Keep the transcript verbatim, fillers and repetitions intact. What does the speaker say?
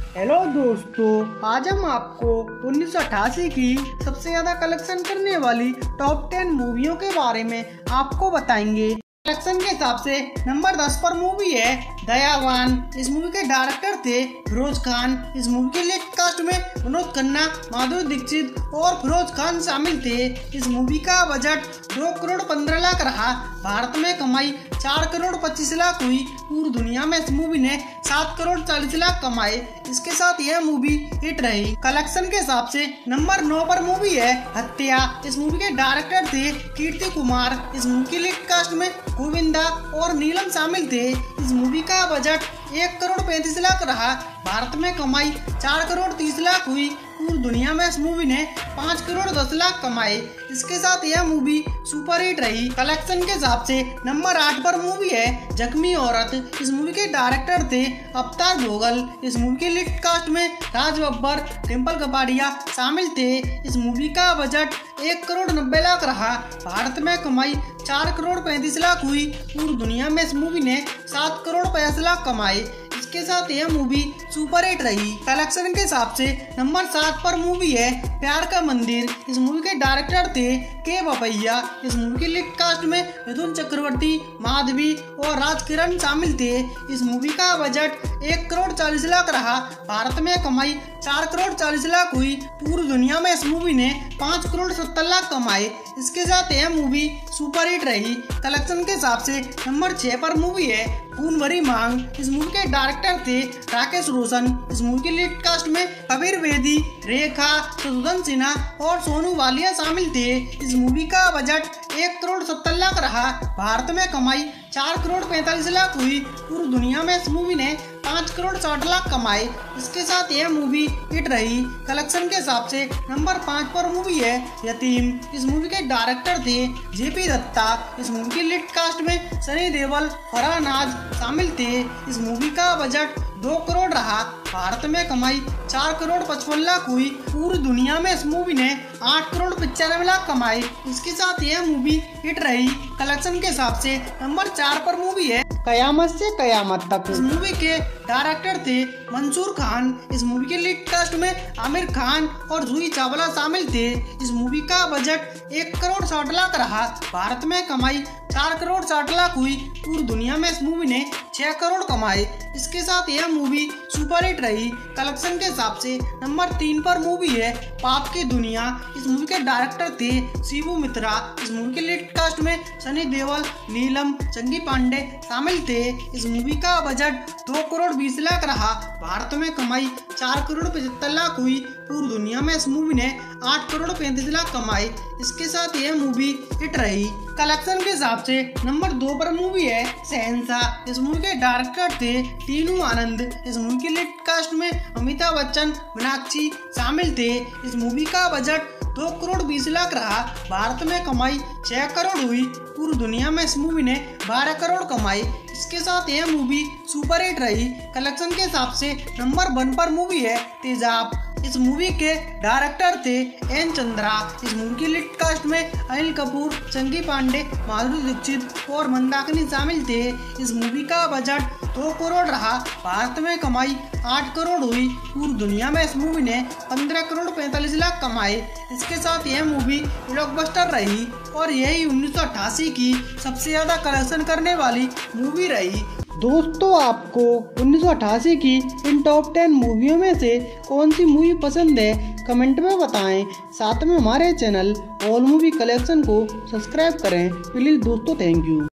Hello दोस्तों, आज हम आपको उन्नीस सौ अट्ठासी की सबसे ज्यादा कलेक्शन करने वाली टॉप टेन मूवियों के बारे में आपको बताएंगे। कलेक्शन के हिसाब से नंबर दस पर मूवी है दयावान। इस मूवी के डायरेक्टर थे फिरोज खान। इस मूवी के लीड कास्ट में मनोज खन्ना, माधुरी दीक्षित और फिरोज खान शामिल थे। इस मूवी का बजट दो करोड़ पंद्रह लाख रहा। भारत में कमाई चार करोड़ पच्चीस लाख हुई। पूरी दुनिया में इस मूवी ने सात करोड़ चालीस लाख कमाए। इसके साथ यह मूवी हिट रही। कलेक्शन के हिसाब से नंबर नौ पर मूवी है हत्या। इस मूवी के डायरेक्टर थे कीर्ति कुमार। इस मूवी की लीड कास्ट में गोविंदा और नीलम शामिल थे। इस मूवी का बजट एक करोड़ पैंतीस लाख रहा। भारत में कमाई चार करोड़ तीस लाख हुई। पूरी दुनिया में इस मूवी ने पाँच करोड़ दस लाख कमाए। इसके साथ यह मूवी सुपर हिट रही। कलेक्शन के हिसाब से नंबर आठ पर मूवी है जख्मी औरत। इस मूवी के डायरेक्टर थे अवतार भोगल। इस मूवी के लीड कास्ट में राज बब्बर, डिम्पल कपाड़िया शामिल थे। इस मूवी का बजट एक करोड़ नब्बे लाख रहा। भारत में कमाई चार करोड़ पैंतीस लाख हुई। पूरी दुनिया में इस मूवी ने सात करोड़ पैंतीस लाख कमाए। इसके साथ यह मूवी सुपर हिट रही। कलेक्शन के हिसाब से नंबर सात पर मूवी है प्यार का मंदिर। इस मूवी के डायरेक्टर थे के बपैया। इस मूवी के लीड कास्ट में मिथुन चक्रवर्ती, माधवी और राज किरण शामिल थे। इस मूवी का बजट एक करोड़ चालीस लाख रहा। भारत में कमाई चार करोड़ चालीस लाख हुई। पूरी दुनिया में इस मूवी ने पाँच करोड़ सत्तर लाख कमाए। इसके साथ यह मूवी सुपर हिट रही। कलेक्शन के हिसाब से नंबर छह पर मूवी है खून भरी मांग। इस मूवी के डायरेक्टर थे राकेश रोशन। इस मूवी के लीड कास्ट में कबीर बेदी, रेखा, शत्रुघ्न सिन्हा और सोनू वालिया शामिल थे। इस मूवी का बजट एक करोड़ सत्तर लाख रहा। भारत में कमाई चार करोड़ पैंतालीस लाख हुई। पूरी दुनिया में इस मूवी ने पाँच करोड़ साठ लाख कमाए। इसके साथ यह मूवी हिट रही। कलेक्शन के हिसाब से नंबर पाँच पर मूवी है यतीम। इस मूवी के डायरेक्टर थे जेपी दत्ता। इस मूवी के लीड कास्ट में सनी देओल, फरहान नाज शामिल थे। इस मूवी का बजट दो करोड़ रहा। भारत में कमाई चार करोड़ पचपन लाख हुई। पूरी दुनिया में इस मूवी ने आठ करोड़ पचानवे लाख कमाए। इसके साथ यह मूवी हिट रही। कलेक्शन के हिसाब से नंबर चार पर मूवी है कयामत से कयामत तक। इस मूवी के डायरेक्टर थे मंसूर खान। इस मूवी के लीड कास्ट में आमिर खान और जूही चावला शामिल थे। इस मूवी का बजट एक करोड़ साठ लाख रहा। भारत में कमाई चार करोड़ साठ लाख हुई। पूरी दुनिया में इस मूवी ने छह करोड़ कमाए। इसके साथ यह मूवी सुपर हिट रही। कलेक्शन के हिसाब से नंबर तीन पर मूवी है पाप की दुनिया। इस मूवी के डायरेक्टर थे शिबू मित्रा। इस मूवी के लीड कास्ट में सनी देओल, नीलम, चंगी पांडे शामिल थे। इस मूवी का बजट दो करोड़ बीस लाख रहा। भारत में कमाई चार करोड़ पचहत्तर लाख हुई। पूरी दुनिया में इस मूवी ने आठ करोड़ पैंतीस लाख कमाए। इसके साथ यह मूवी हिट रही। कलेक्शन के हिसाब से नंबर दो पर मूवी है शहंशाह। इस मूवी के डायरेक्टर थे टीनू आनंद। इस मूवी के लीड कास्ट में अमिताभ बच्चन, मीनाक्षी शामिल थे। इस मूवी का बजट दो करोड़ बीस लाख रहा। भारत में कमाई छह करोड़ हुई। पूरी दुनिया में इस मूवी ने बारह करोड़ कमाए। इसके साथ यह मूवी सुपर हिट रही। कलेक्शन के हिसाब से नंबर वन पर मूवी है तेजाब। इस मूवी के डायरेक्टर थे एन चंद्रा। इस मूवी की लीड कास्ट में अनिल कपूर, चंगी पांडे, माधुरी दीक्षित और मंदाकिनी शामिल थे। इस मूवी का बजट दो करोड़ रहा। भारत में कमाई आठ करोड़ हुई। पूरी दुनिया में इस मूवी ने पंद्रह करोड़ पैंतालीस लाख कमाए। इसके साथ यह मूवी ब्लॉकबस्टर रही और यही उन्नीस सौ अट्ठासी की सबसे ज्यादा कलेक्शन करने वाली मूवी रही। दोस्तों, आपको उन्नीस सौ अट्ठासी की इन टॉप टेन मूवियों में से कौन सी मूवी पसंद है, कमेंट में बताएं। साथ में हमारे चैनल ऑल मूवी कलेक्शन को सब्सक्राइब करें प्लीज दोस्तों। Thank you.